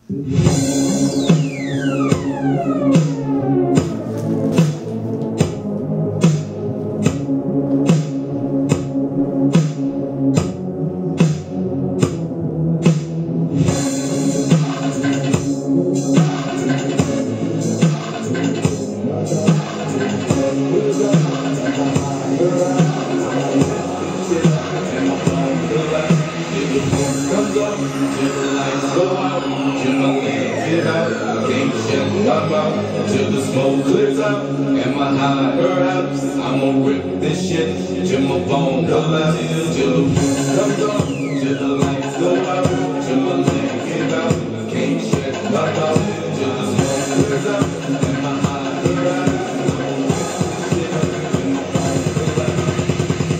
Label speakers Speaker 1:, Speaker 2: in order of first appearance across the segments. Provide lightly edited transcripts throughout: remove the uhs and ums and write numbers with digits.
Speaker 1: Till the smoke clears out and my high perhaps I'ma rip this shit till my phone collapse, till the roof comes up, till the lights go out, till my legs give out, can't shit knock out, till the smoke clears out and my high perhaps I'ma rip this shit till my phone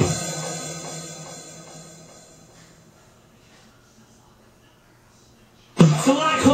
Speaker 1: collapse.
Speaker 2: So I